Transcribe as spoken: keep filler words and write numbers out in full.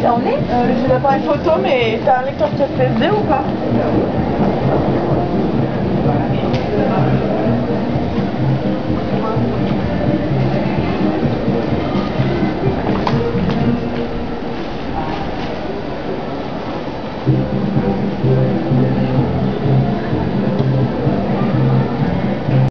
j'en ai. Euh, j'ai l'appareil photo, mais t'as un lecteur de carte S D ou pas?